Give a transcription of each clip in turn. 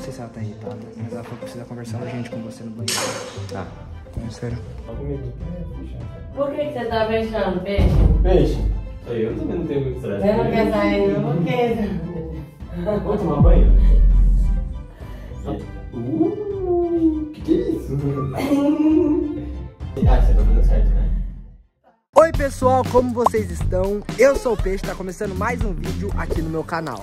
sei se ela tá irritada, mas ela falou que precisa conversar urgente com você no banheiro. Tá. É sério. Por que você tá fechando, peixe? Peixe? Eu também não tenho muito estresse. Você não quer sair, não? Por quê? Vamos tomar banho? Que é isso? Ah, você tá dando certo, né? Oi pessoal, como vocês estão? Eu sou o Peixe, tá começando mais um vídeo aqui no meu canal.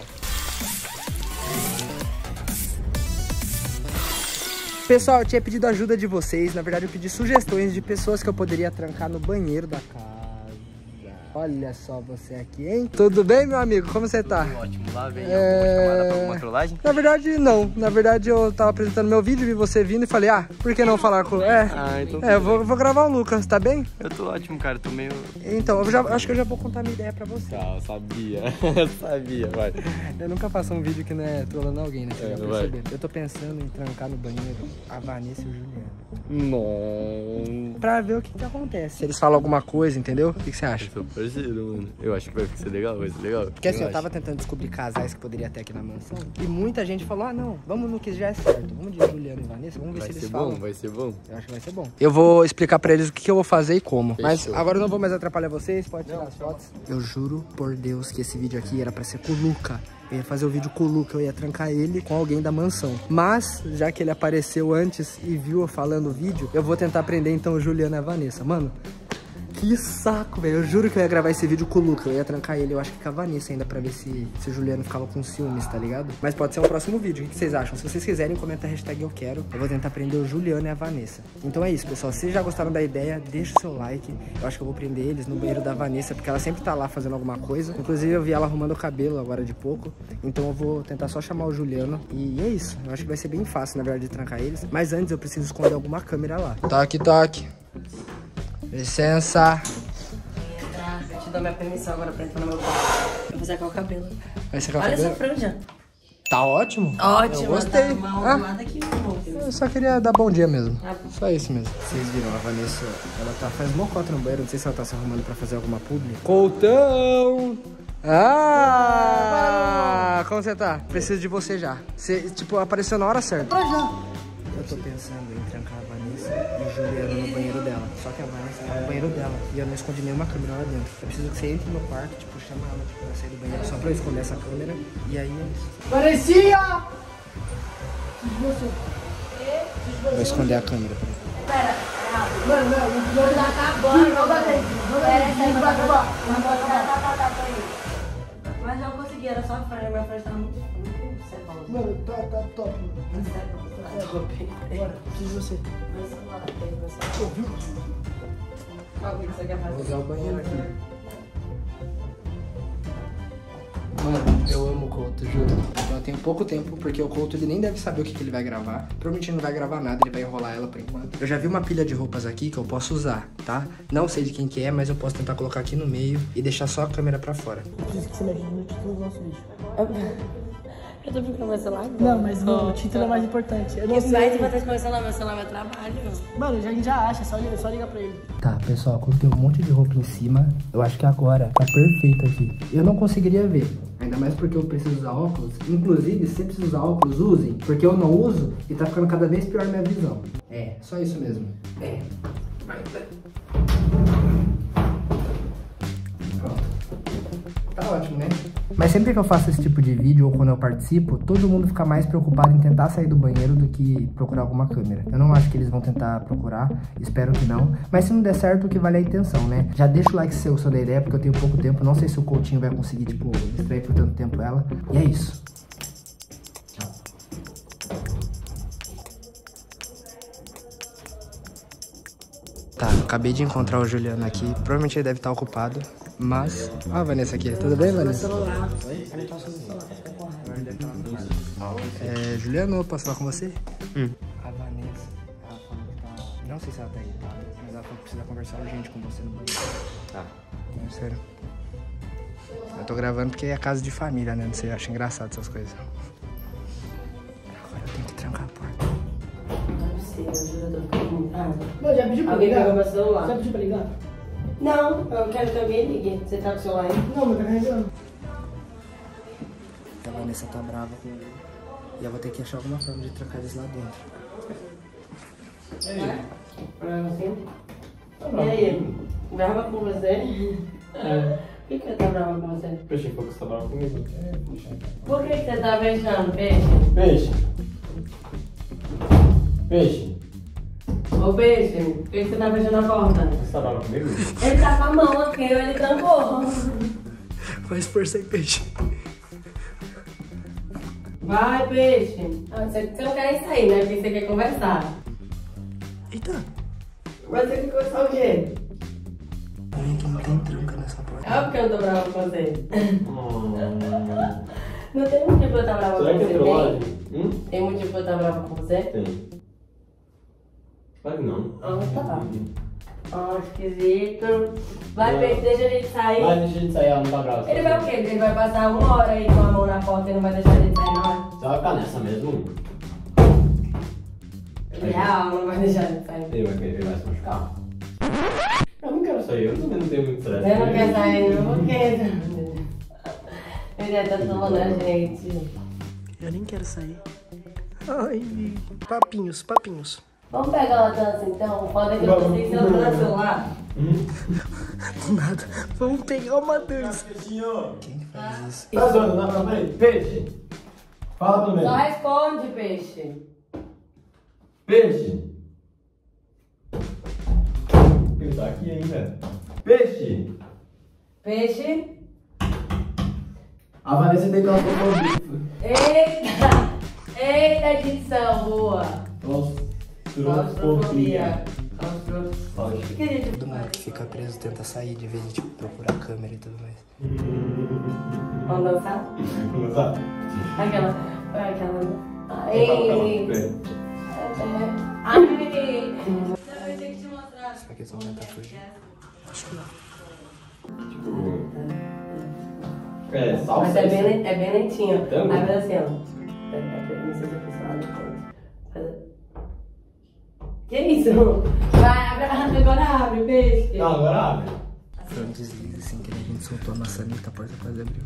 Pessoal, eu tinha pedido ajuda de vocês, na verdade eu pedi sugestões de pessoas que eu poderia trancar no banheiro da casa. Olha só você aqui, hein? Tudo bem, meu amigo? Como você tá? Ótimo, lá vem alguma chamada pra alguma trollagem? Na verdade, não. Na verdade, eu tava apresentando meu vídeo, vi você vindo e falei, por que não falar com... Então eu vou gravar o Lucas, tá bem? Eu tô ótimo, cara, tô meio... Então, acho que eu já vou contar minha ideia pra você. Tá, eu sabia, vai. Eu nunca faço um vídeo que não é trollando alguém, né? Você já vai. percebeu. Eu tô pensando em trancar no banheiro a Vanessa e o Juliano. Não. Pra ver o que acontece. Se eles falam alguma coisa, entendeu? O que você acha? Eu sou parceiro, mano. Eu acho que vai ser legal, vai ser legal. Porque assim, eu tava tentando descobrir casais que poderia ter aqui na mansão. E muita gente falou, não, vamos no que já é certo. Vamos de Juliano e Vanessa, vamos ver se eles falam. Vai ser bom. Eu acho que vai ser bom. Eu vou explicar pra eles o que eu vou fazer e como. Fechou. Mas agora eu não vou mais atrapalhar vocês, pode tirar as fotos. Eu juro por Deus que esse vídeo aqui era pra ser com o Luca. Eu ia fazer o vídeo com o Luca, eu ia trancar ele com alguém da mansão. Mas, já que ele apareceu antes e viu eu falando o vídeo, eu vou tentar prender então o Juliano e a Vanessa. Mano, que saco, velho. Eu juro que eu ia gravar esse vídeo com o Luca. Eu ia trancar ele, eu acho que com a Vanessa ainda, pra ver se o Juliano ficava com ciúmes, tá ligado? Mas pode ser um próximo vídeo. O que vocês acham? Se vocês quiserem, comenta a hashtag eu quero. Eu vou tentar prender o Juliano e a Vanessa. Então é isso, pessoal. Se vocês já gostaram da ideia, deixa o seu like. Eu acho que eu vou prender eles no banheiro da Vanessa, porque ela sempre tá lá fazendo alguma coisa. Inclusive, eu vi ela arrumando o cabelo agora de pouco. Então eu vou tentar só chamar o Juliano. E é isso. Eu acho que vai ser bem fácil, na verdade, de trancar eles. Mas antes eu preciso esconder alguma câmera lá. Toque, toque. Licença. Eu te dou minha permissão agora pra entrar no meu quarto. Eu vou secar o cabelo. Vai secar o Olha cabelo? essa franja. Tá ótimo? Ótimo. Eu gostei. Tá uma arrumada aqui, Eu só queria dar bom dia mesmo. Só isso mesmo. Vocês viram, a Vanessa, ela faz mocota no banheiro. Não sei se ela tá se arrumando pra fazer alguma publi. Coutão! Como você tá? Preciso de você já. Você, tipo, apareceu na hora certa. Pra já. Eu tô pensando em trancar a Vanessa e o Juliano no banheiro dela. Só que a Vanessa tá no banheiro dela e eu não escondi nenhuma câmera lá dentro. Eu preciso que você entre no meu quarto, tipo, chama ela pra sair do banheiro só pra eu esconder essa câmera. E aí é isso. Parecia! Vou esconder a câmera. Pera, mano, o jogo tá acabando. Pera, mas eu consegui, era só a franja. Minha franja tá muito seca. Mano, tá top, mano. Bora, preciso de você. Ouviu? O que você quer fazer? Vou usar o banheiro aqui. Mano, eu amo o Couto, juro. Então eu tenho pouco tempo, porque o Couto ele nem deve saber o que ele vai gravar. Provavelmente ele não vai gravar nada, ele vai enrolar ela por enquanto. Eu já vi uma pilha de roupas aqui que eu posso usar, tá? Não sei de quem que é, mas eu posso tentar colocar aqui no meio e deixar só a câmera pra fora. Diz que você me ajuda no título do nosso vídeo. Eu tô brincando com meu celular agora. Não, mas o título é mais importante. Eu não O sei. mais importante com meu celular é trabalho. Mano, a gente já acha, é só ligar pra ele. Tá, pessoal, coloquei um monte de roupa em cima. Eu acho que agora tá perfeito aqui. Eu não conseguiria ver, ainda mais porque eu preciso usar óculos. Inclusive, se você precisa usar óculos, usem, porque eu não uso e tá ficando cada vez pior minha visão. É, só isso mesmo. É. Pronto. Tá ótimo, né? Mas sempre que eu faço esse tipo de vídeo ou quando eu participo, todo mundo fica mais preocupado em tentar sair do banheiro do que procurar alguma câmera. Eu não acho que eles vão tentar procurar, espero que não. Mas se não der certo, o que vale é a intenção, né? Já deixa o like se você gostou da ideia, porque eu tenho pouco tempo. Não sei se o Coutinho vai conseguir, tipo, distrair por tanto tempo ela. E é isso. Tchau. Tá, acabei de encontrar o Juliano aqui. Provavelmente ele deve estar ocupado. Mas... Ó a Vanessa aqui. Tudo bem, Vanessa? Juliano, posso falar com você? A Vanessa, ela falou que tá... Não sei se ela tá irritada, mas ela falou que precisa conversar urgente com você no banheiro. Tá. Não, sério. Eu tô gravando porque é casa de família, né? Não sei, eu acho engraçado essas coisas. Agora eu tenho que trancar a porta. Não sei, eu tô ficando muito brava. Mano, já pediu pra Alguém ligar? pegou meu celular? Já pediu pra ligar? Não, eu quero que alguém ligue. Você tá com o celular aí? Não, mas tá carregando. A Vanessa tá brava com ele. E eu vou ter que achar alguma forma de trancar eles lá dentro. Brava assim? E aí? Brava com você? Por que eu tô brava com você? Peixe, foi que você tá bravo comigo. Por que você tá beijando, peixe? Peixe. Peixe. Ô peixe, por que você tá beijando a porta? Você tá bravo comigo? Ele tá com a mão aqui, ele trancou. Faz força aí, peixe. Vai, peixe. Ah, você não quer sair, né? Porque você quer conversar. Eita. Mas você quer conversar o quê? Não tem tranca nessa porta. É porque eu tô brava com você. Não tem motivo pra eu estar brava com Será que é você, trollagem? tem? Tem motivo pra eu estar brava com você? Tem. Claro que não. Ah, tá. Ah, esquisito. Vai, peixe, deixa a gente sair. Vai, deixa a gente sair, ela não tá brava. Ele vai o quê? Ele vai passar 1 hora aí com a mão na porta e não vai deixar a gente sair, não? Você vai ficar nessa mesmo? Real, não vai deixar a gente sair. Ele vai se machucar. Eu não quero sair, eu também não tenho muito estresse. Você não quer sair, não? Por quê? Ele tá tomando a gente. Eu nem quero sair. Ai, papinhos, papinhos. Vamos pegar uma dança então? Foda que eu tô sem celular. Do nada. Vamos pegar uma dança. Quem que faz isso? Tá zoando, não, não, peraí. Peixe. Fala pelo menos. Só responde, peixe. Peixe. Ele tá aqui ainda. Peixe. Peixe. A Vanessa tem claustrofobia. Eita! Eita, dicção boa. Claustrofobia. O que a gente Todo mundo que fica preso tenta sair de vez de tipo, procurar a câmera e tudo mais. Vamos dançar? Vamos lá. Aquela. Aquela. Ai! Calma. Ai! Eu tenho que te mostrar. Será que eles vão tentar fugir? Acho que não. É, salsa. Mas é bem lentinho. Também. Aí vai assim, ó. Não sei se eu fiz falar depois. Que isso? Vai, agora abre, peixe. Não, agora abre. Foi um deslize assim que a gente soltou a maçaneta, a porta quase abriu.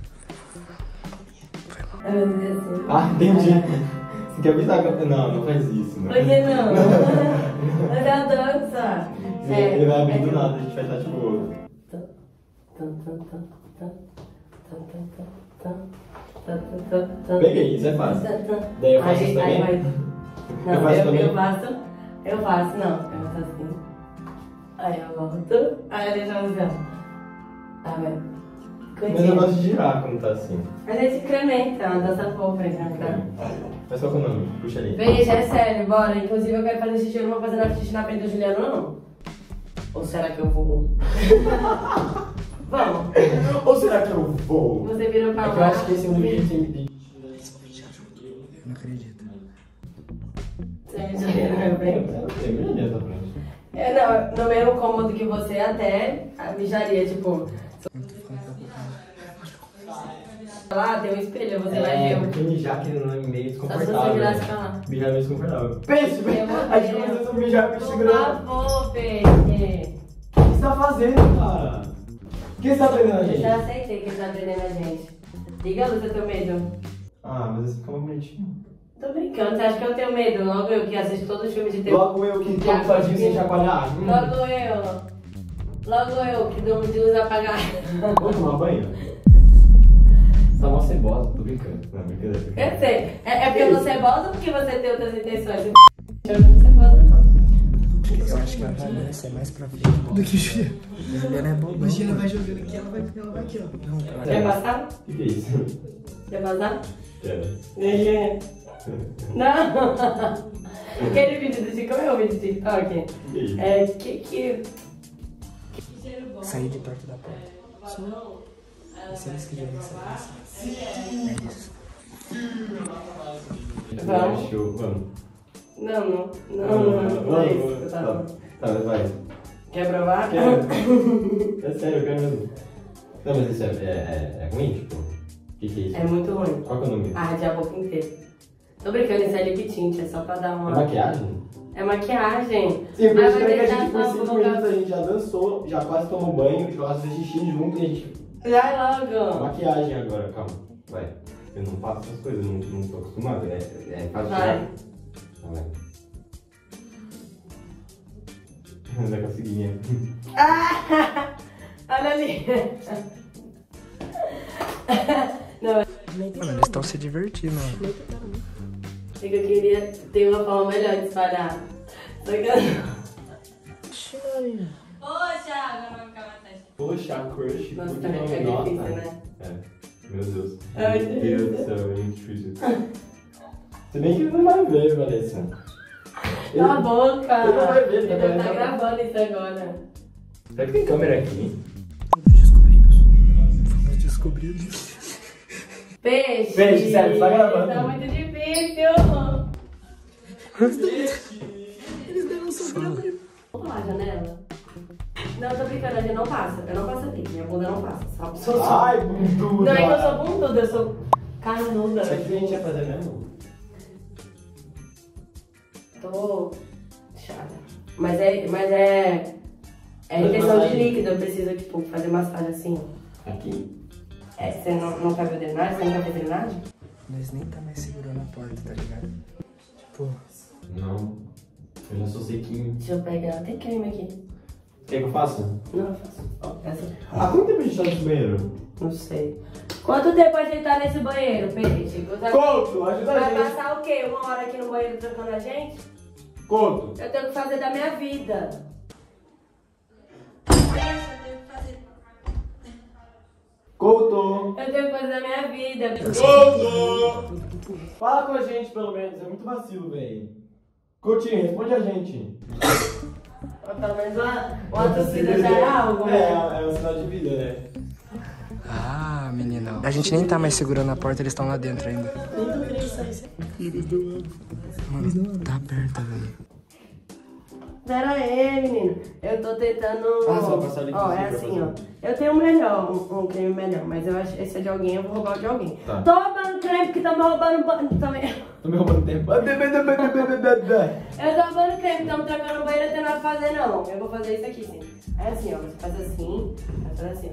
Eu vou dizer assim. Ah, entendi. Você quer avisar que eu... Não faz isso, não. Por que não? Mas é a dança. Ele vai abrir do nada, a gente vai estar tipo... Peguei, isso é fácil. Daí eu faço isso também? Não, Eu faço também? eu faço, não. Eu faço assim. Aí eu volto. Aí eu deixo assim, ó. Tá vendo? Mas eu gosto de girar quando tá assim. Mas é de incrementa, é uma dança fofa, né? Mas qual que é o nome? Puxa ali. Veja, é sério, bora. Inclusive eu quero fazer xixi, eu não vou fazer xixi na frente do Juliano, não. Ou será que eu vou? Vamos. Ou será que eu vou? Você virou pra É lá. que eu acho que esse é um vídeo tem que... Eu não acredito. Você já na minha frente? Eu tenho minha linha da frente. Não, no mesmo cômodo que você até a mijaria, tipo. Lá tem um espelho, você vai ver. Porque mijar aqui não é meio Só se desconfortável. você virasse pra lá. Mijar é meio desconfortável. Pense, Eu a gente começou a mijar com Por segurando. favor, peixe. O que você tá fazendo, cara? O que você tá treinando a Eu gente? já aceitei que ele tá treinando a gente. Liga a luz, eu tenho medo. Ah, mas esse fica mais bonitinho. Tô brincando, você acha que eu tenho medo? Logo eu que assisto todos os filmes de terror. Logo eu que tô tadinho sem chacoalhar. Logo eu que durmo de luz apagada. Vamos tomar banho? Você tá mó cebosa, tô brincando. Não, brincadeira. Eu sei. É porque você é bosta ou porque você tem outras intenções? Eu não sou bosta, não. Eu acho que a Vanessa é mais pra frente do que o Juliano. O Juliano é bobão. A Juliana vai jogando aqui, ela vai aqui, ó. Não, Quer passar? O que é isso? Quer passar? Quero. Não! Aquele vídeo do TikTok é o vídeo do TikTok? Que É que sair de perto da porta. E se eles quiserem sair, é isso. Vamos. Vamos. Não é isso que eu tava. Tá, mas vai. Quer provar? Quero. É sério, eu quero mesmo. Não, mas isso é ruim, tipo? O que é isso? É muito ruim. Qual que é o nome? Arde a boca inteira. Tô brincando, isso é lip tint, é só pra dar É uma... maquiagem? É maquiagem. Sim, porque Aí a vai gente deixar por só 5 colocar- minutos a gente já dançou, já quase tomou banho, já quase fez xixi junto e a gente... Vai logo. Maquiagem agora, calma. Vai. Eu não faço essas coisas, eu não tô acostumado. É fácil. Vai. Tá bem. Mas é conseguinha. Olha ali. Não, Mano, eles estão se divertindo. é que eu queria ter uma forma melhor de espalhar. Só que eu... Poxa, agora vai ficar mais tarde. Poxa, crush. Nossa, porque também não fica nota. difícil, né? É. Meu Deus. Ai, Meu Deus do céu, é muito difícil. Se bem que ele não vai ver, Vanessa. Cala a boca! Ele não vai ver, Ele né? tá gravando isso agora. Será que tem câmera aqui? Fomos descobridos. Peixe! Peixe, sério, tá gravando. Tá muito difícil! Eles deram sobre. Vamos lá, janela? Não, eu tô brincando, a gente não passa. Eu não passo ali, minha bunda não passa. Só Ai, bunduda! Não é que eu sou bunduda, eu sou carnuda. Isso aqui a gente ia fazer mesmo? Tô chata. Mas é retenção de líquido, eu preciso, tipo, fazer massagem assim, ó. Aqui? É, você não quer ver drenagem? Você não quer ver drenagem? Nós nem tá mais segurando a porta, tá ligado? Tipo, Não. Eu já sou sequinho. Deixa eu pegar, tem creme aqui. Quer que eu faça? Não, eu faço. Ó, essa. Há quanto tempo a gente tá nesse banheiro? Não sei. Quanto tempo a gente tá nesse banheiro, Peixe? Conto, ajuda a Vai gente. passar o quê? Uma hora aqui no banheiro trancando a gente? Conto. Eu tenho que fazer da minha vida. Conto. Eu tenho que fazer da minha vida. Conto. Fala com a gente, pelo menos. É muito vacilo, velho. Coutinho, responde a gente. Pelo menos uma torcida já é algo, né? É um sinal de vida, né? ah, menina. A gente nem tá mais segurando a porta, eles estão lá dentro ainda. Nem tô querendo sair. Mano, tá aberta, velho. Pera aí, menino. Eu tô tentando... Ah, você vai passar ali Ó, pra é você, assim, pra ó. Eu tenho um melhor, um creme melhor, mas eu acho que esse é de alguém, eu vou roubar o de alguém. Tá. Tô roubando creme que tá me roubando também. Tô me roubando tempo. Eu tô roubando creme, estamos trocando no banheiro, não tem nada pra fazer, não. Eu vou fazer isso aqui, sim. É assim, ó. Você faz assim, faz assim,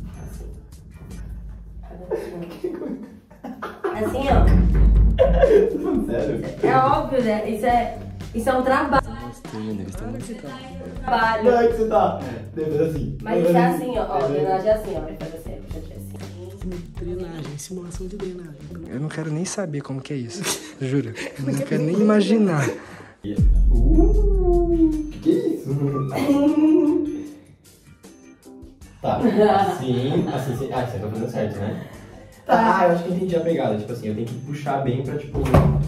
ó. Assim, ó. Sério? É óbvio, né? Isso é um trabalho. Trabalho. Não, é que você tá. Deve assim. Mas isso é assim, ó. Ó, drenagem é assim, ó. Vai fazer assim, puxa aqui assim. Drenagem, simulação de drenagem. Eu não quero nem saber como que é isso. Juro. Eu não quero nem imaginar. Que é isso? Tá. Assim. Ah, você tá fazendo certo, né? Tá. Ah, eu acho que eu entendi a pegada. Tipo assim, eu tenho que puxar bem pra, tipo...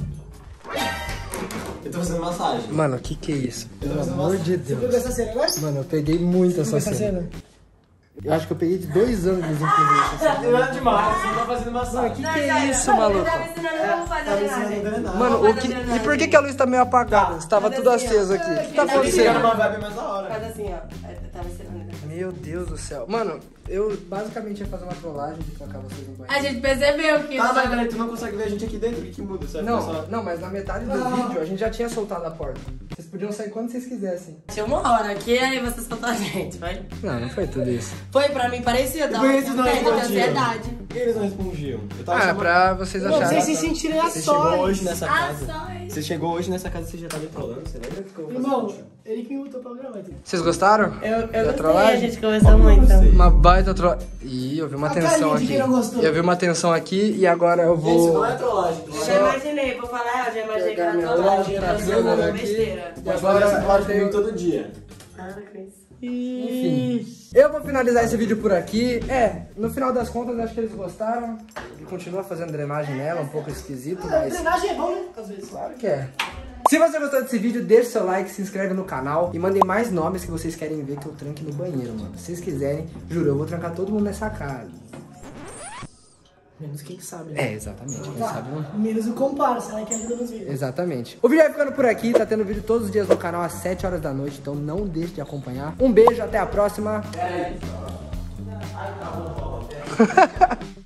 Eu tô fazendo massagem. Mano, o que é isso? Pelo fazendo amor de Você viu Deus. essa cena agora? Mano, eu peguei muito essa Essa cena. cena? Eu acho que eu peguei de 2 anos de imprimir essa cena. Não é demais, você tá fazendo massagem. Que é isso, maluco? Eu tava ensinando como fazer a drenagem. Mano, e por que a luz tá meio apagada? Estava tudo aceso aqui. O que tá acontecendo? uma vibe mais da hora. Faz assim, ó. Eu tava ensinando. Meu Deus do céu. Mano, eu basicamente ia fazer uma trollagem de colocar vocês no banheiro. A gente percebeu que... Tá, mas peraí, tu não consegue ver a gente aqui dentro? O que muda? Você vai Não, não, mas na metade do vídeo a gente já tinha soltado a porta. Vocês podiam sair quando vocês quisessem. Tinha uma hora aqui, aí você soltou a gente, vai. Não, não foi tudo isso. Foi, pra mim parecia, eu tava Por que vocês não com respondiam? ansiedade. Por que eles não respondiam? Eu tava Ah, chamando... pra vocês Não, acharem. vocês se sentirem a Você chegou sós. hoje nessa casa. Ações. Você chegou hoje nessa casa e você já tava trolando, você lembra? Irmão, ele que me botou pra gravar. Entendeu? Vocês gostaram? Eu Da gostei, trollagem? a gente conversou muito. gostei. Uma baita trollagem. Ih, eu vi uma A tensão carinha de aqui. quem não gostou. Eu vi uma tensão aqui e agora eu Isso vou. não é trollagem. Eu já imaginei, vou falar, eu já imaginei que Pegar era minha trollagem, outra eu sou câmera uma aqui. besteira. E Pode agora fazer essa trollagem eu tenho- comigo todo dia. Ah, Cris. Enfim, eu vou finalizar esse vídeo por aqui. No final das contas, acho que eles gostaram. Ele continua fazendo drenagem nela, um pouco esquisito, mas Drenagem é bom, né? Às vezes. claro que é. Se você gostou desse vídeo, deixa seu like, se inscreve no canal e mandem mais nomes que vocês querem ver que eu tranque no banheiro, mano. Se vocês quiserem, juro, eu vou trancar todo mundo nessa casa. Menos quem sabe, né? Exatamente, quem sabe não. Menos o comparsa, né? Que ajuda nos vídeos. Exatamente. O vídeo vai ficando por aqui, tá tendo vídeo todos os dias no canal às 7 horas da noite, então não deixe de acompanhar. Um beijo, até a próxima.